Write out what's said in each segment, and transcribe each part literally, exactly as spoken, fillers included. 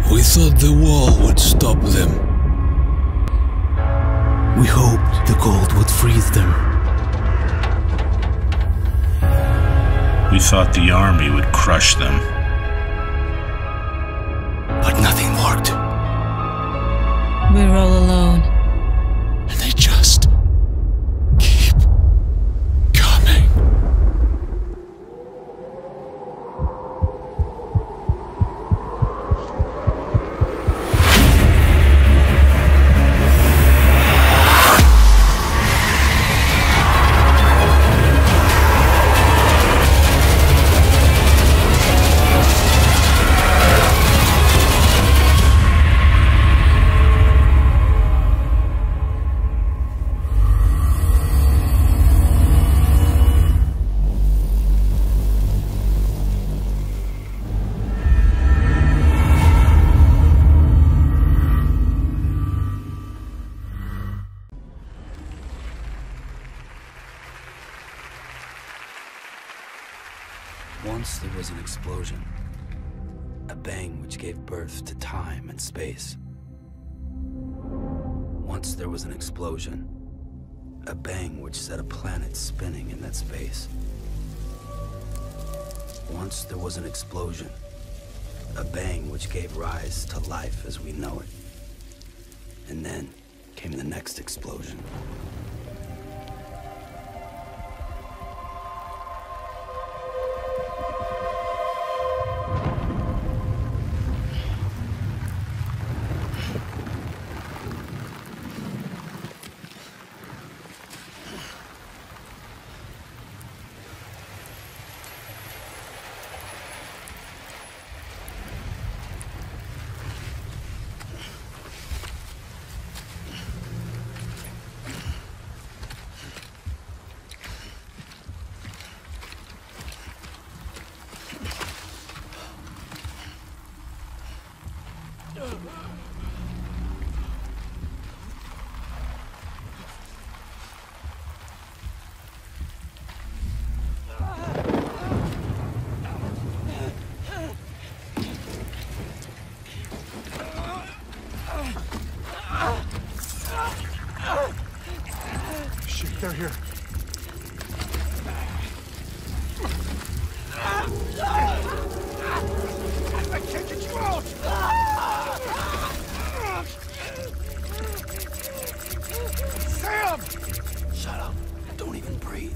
We thought the wall would stop them. We hoped the cold would freeze them. We thought the army would crush them. But nothing worked. We're all alone. And they just keep coming. Once there was an explosion, a bang which gave birth to time and space. Once there was an explosion, a bang which set a planet spinning in that space. Once there was an explosion, a bang which gave rise to life as we know it. And then came the next explosion. Shit, they're here. I can't get you out! Sam! Shut up. Don't even breathe.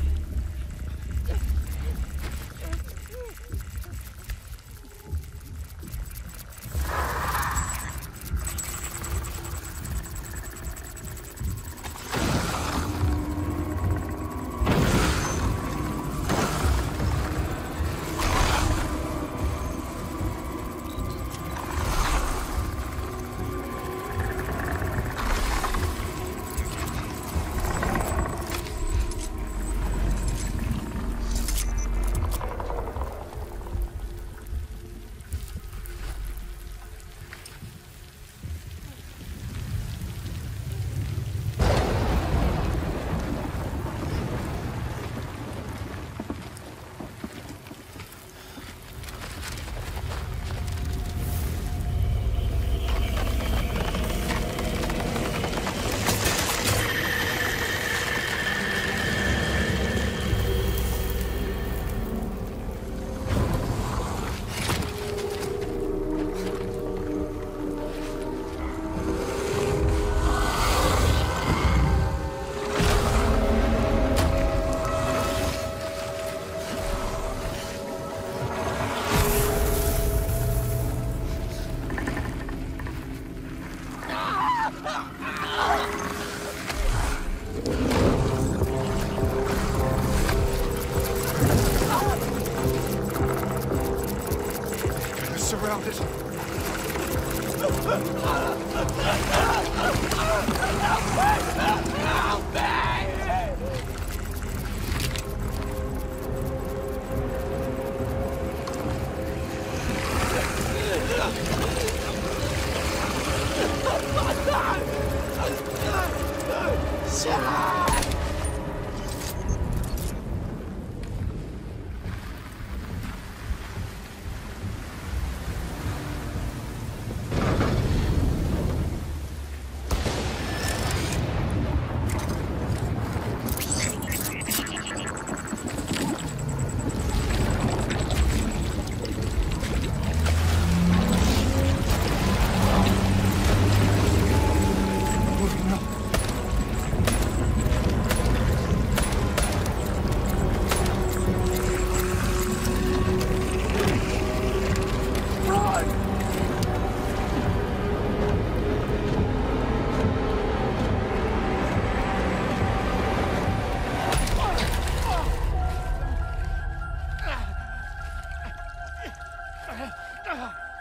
Surrounded.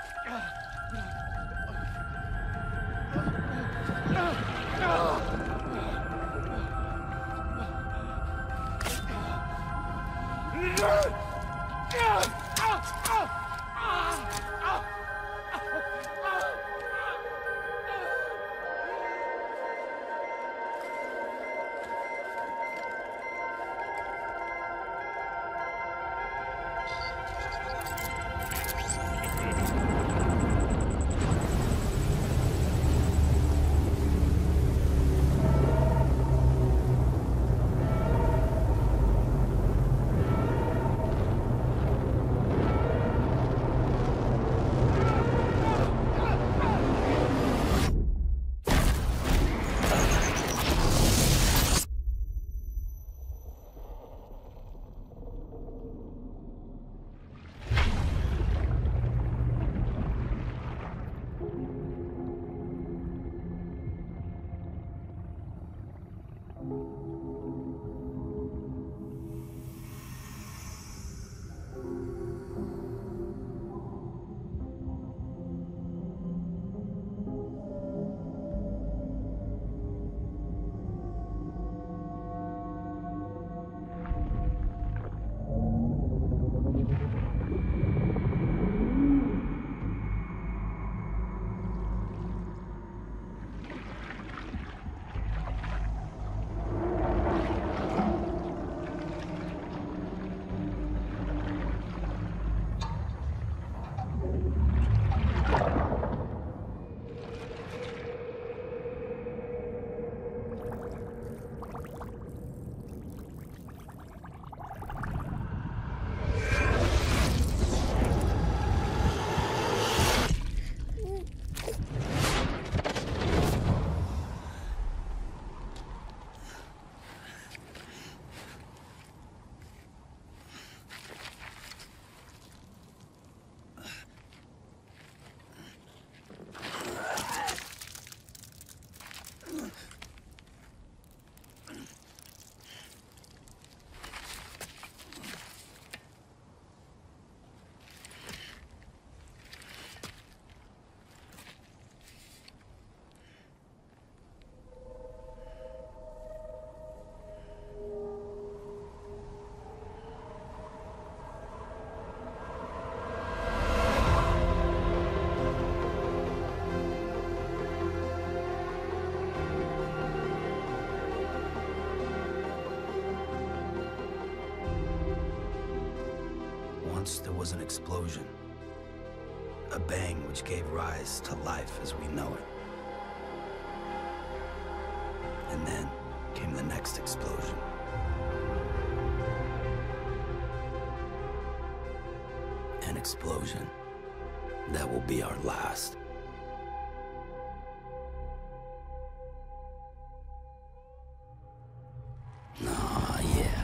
Once there was an explosion. A bang which gave rise to life as we know it. And then came the next explosion. An explosion that will be our last. Ah, yeah.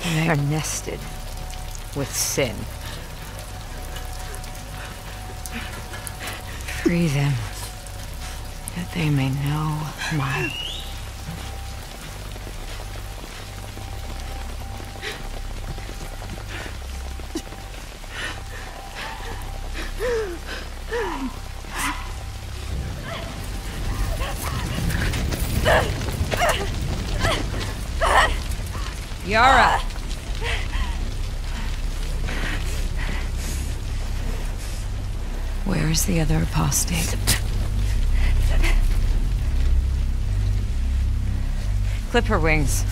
They are nested with sin. Free them, that they may know my... Yara! Where is the other apostate? Clip her wings.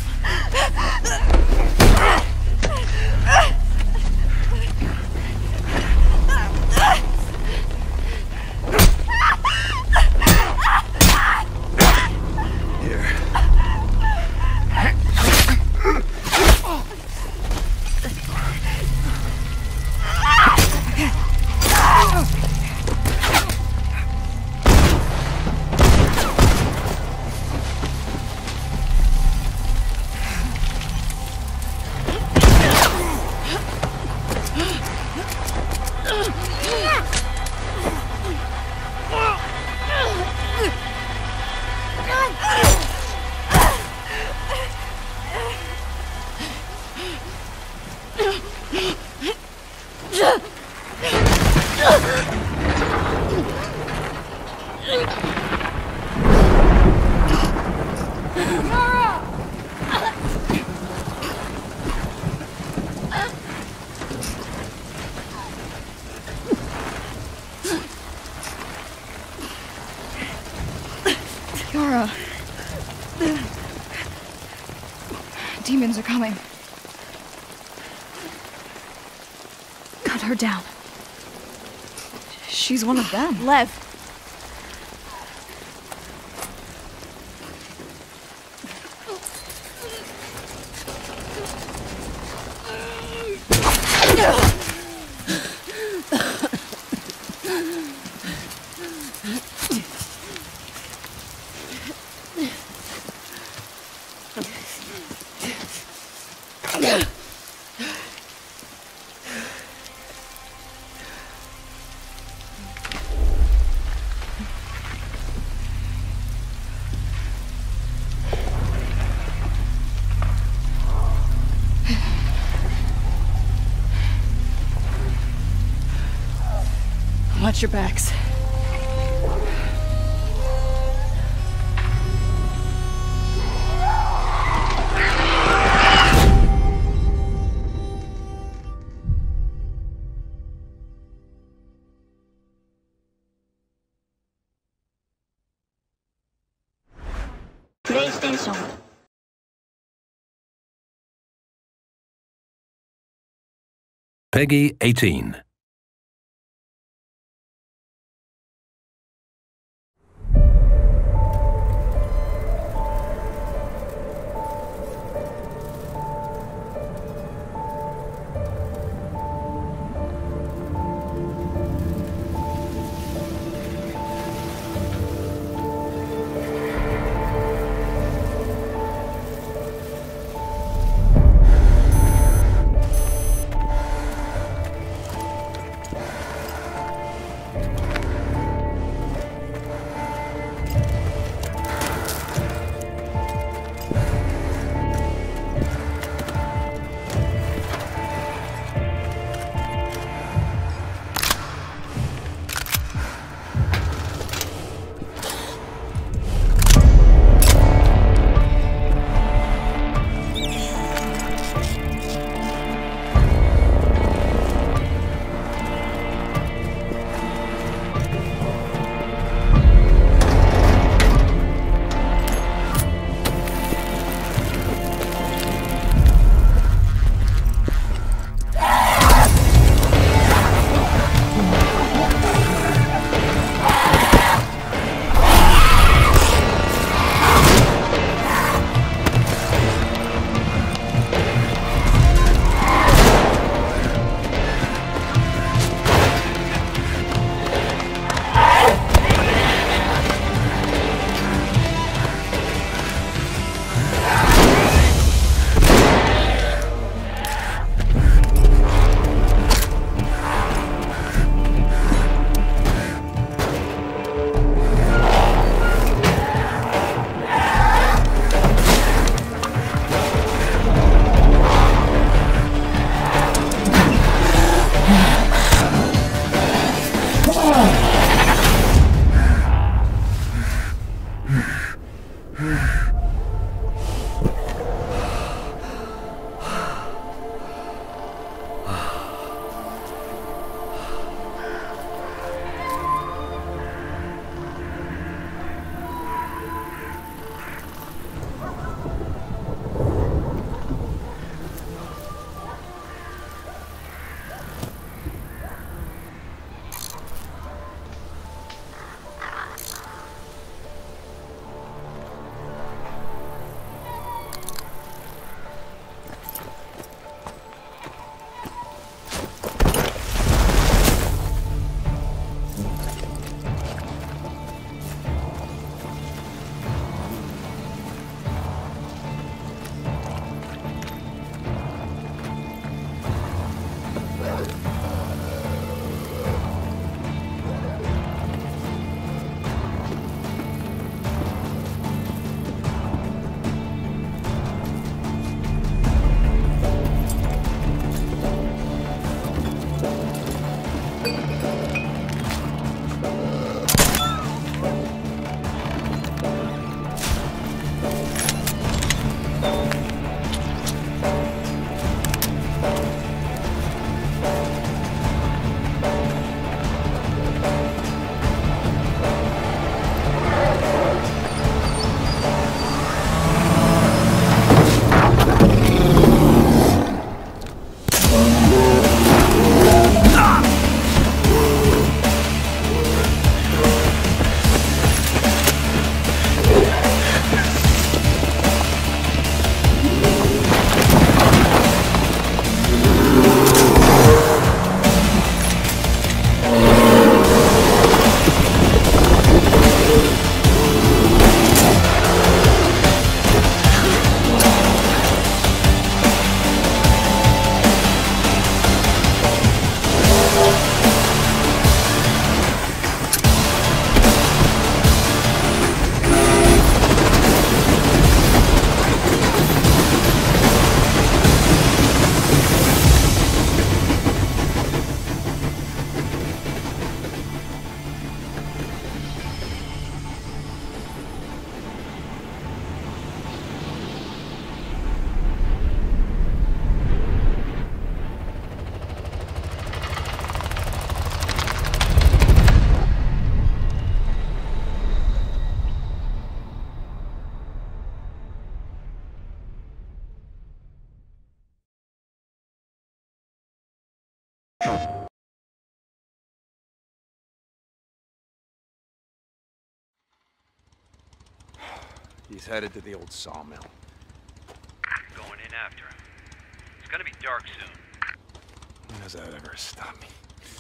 Yara. Demons are coming. Cut her down. She's one of them. Lev. Watch your backs. PlayStation. Peggy eighteen. He's headed to the old sawmill. Going in after him. It's gonna be dark soon. When does that ever stop me?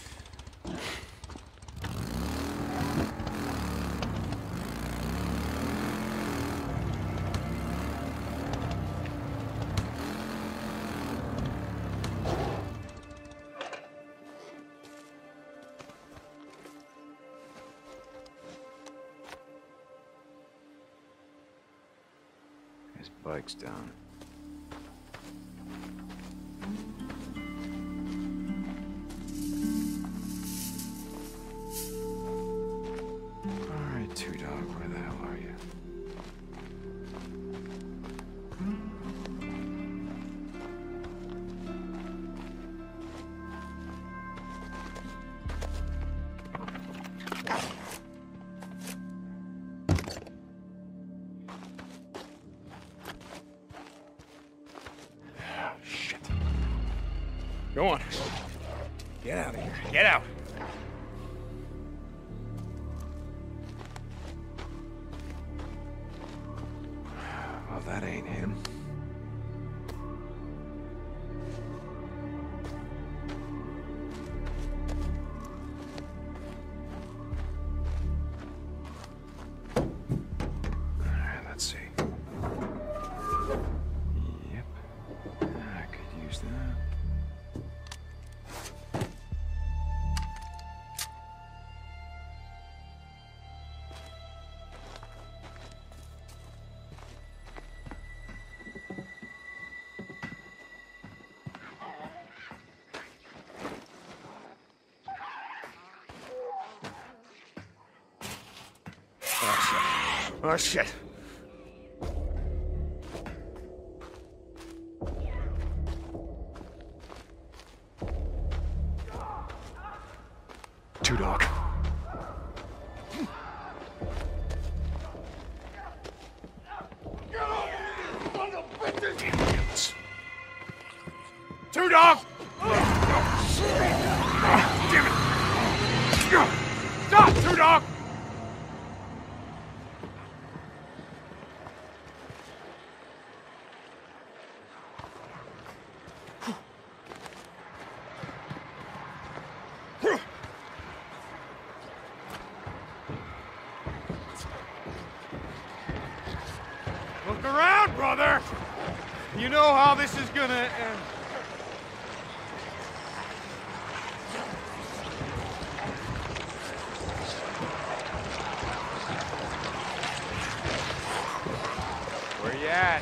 His bike's down. Alright, Two Dog, where the hell are you? Go on. Get out of here. Get out. Well, that ain't him. Alright, let's see. Yep. I could use that. Oh, shit. Two Dog. Two Dog! Damn it! Stop, Two Dog! Look around, brother! You know how this is gonna end. Where you at?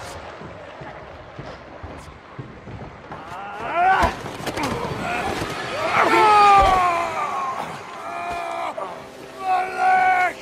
My leg!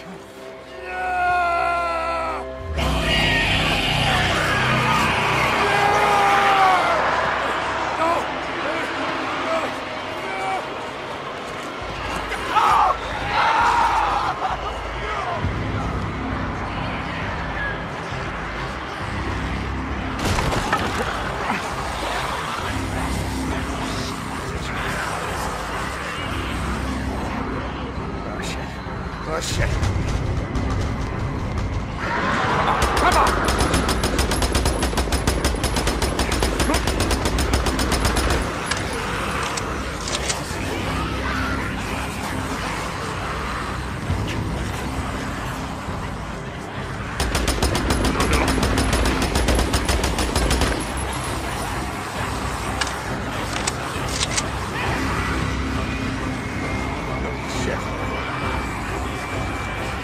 Oh, shit. Come on! Shit.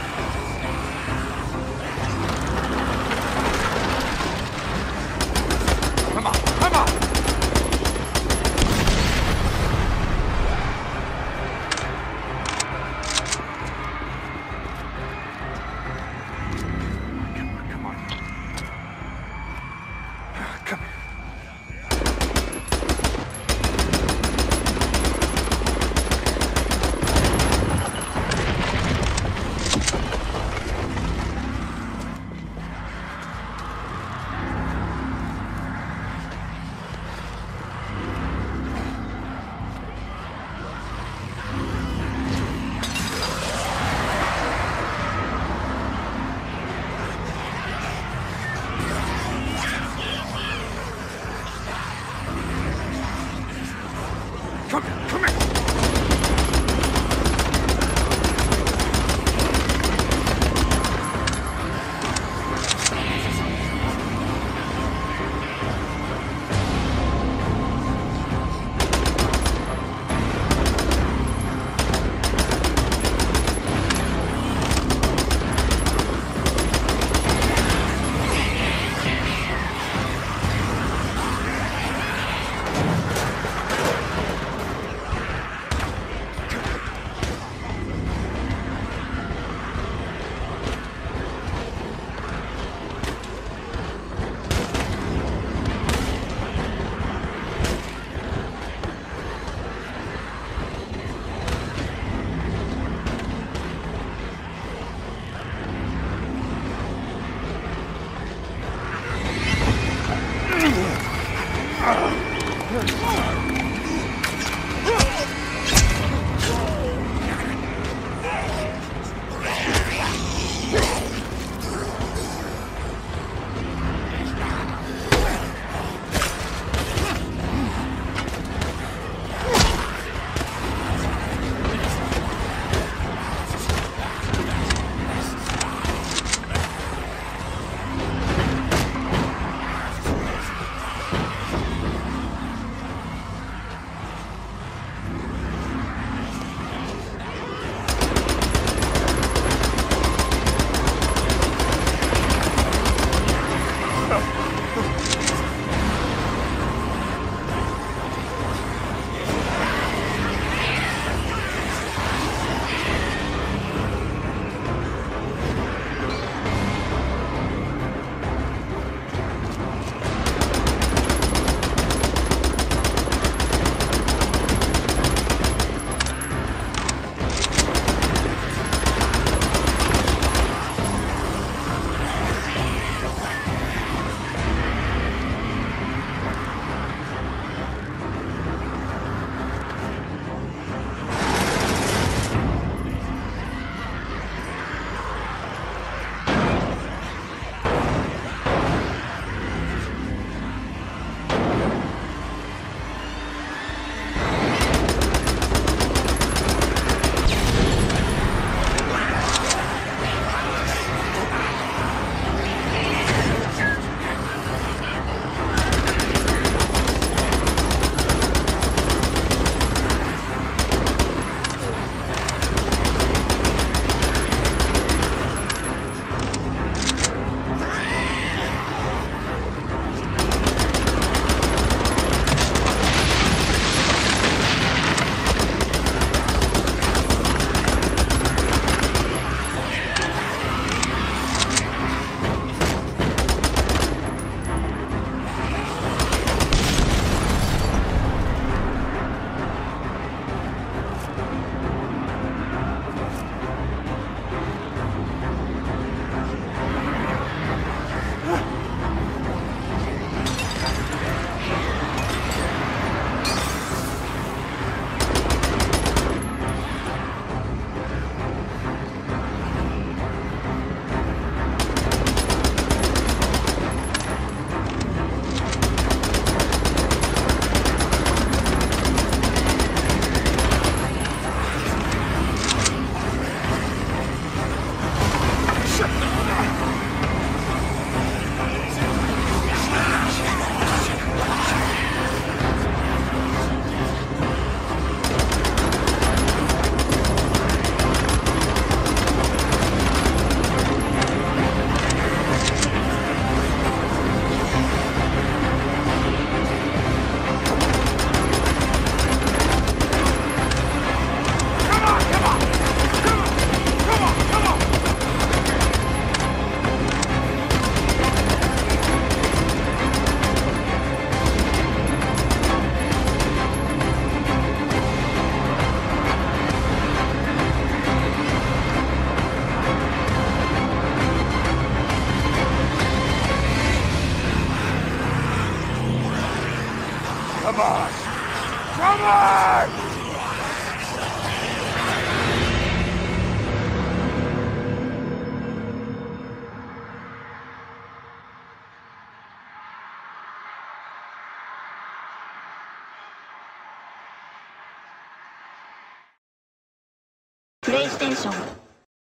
プレイステーション。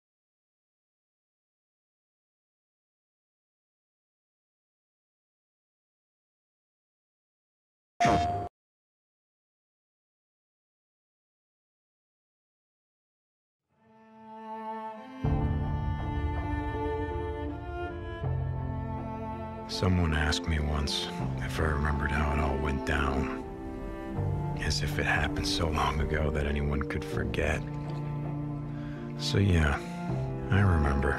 Someone asked me once if I remembered how it all went down. As if it happened so long ago that anyone could forget. So yeah, I remember.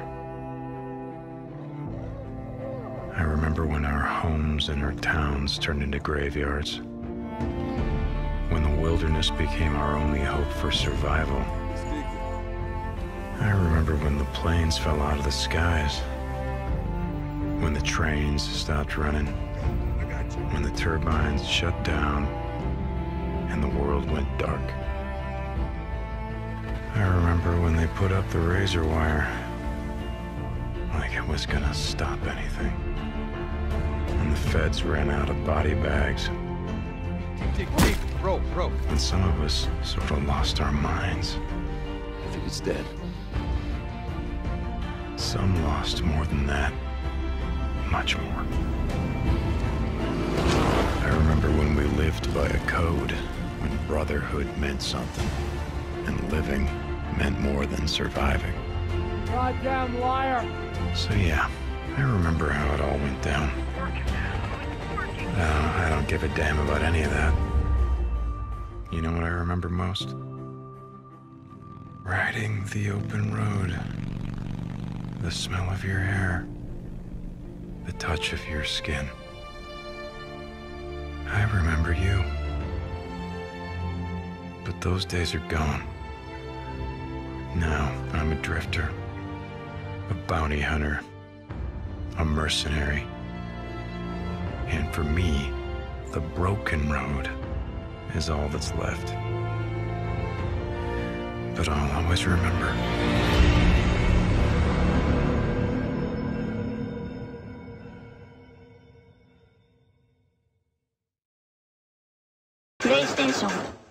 I remember when our homes and our towns turned into graveyards. When the wilderness became our only hope for survival. I remember when the planes fell out of the skies. When the trains stopped running. When the turbines shut down and the world went dark. I remember when they put up the razor wire, like it was gonna stop anything. And the feds ran out of body bags. Dig deep, rope, rope. And some of us sort of lost our minds. I think it's dead. Some lost more than that. Much more. I remember when we lived by a code, when brotherhood meant something, and living meant more than surviving. Goddamn liar! So yeah, I remember how it all went down. Uh, I don't give a damn about any of that. You know what I remember most? Riding the open road. The smell of your hair. The touch of your skin. I remember you. But those days are gone. Now I'm a drifter, a bounty hunter, a mercenary. And for me, the broken road is all that's left. But I'll always remember. PlayStation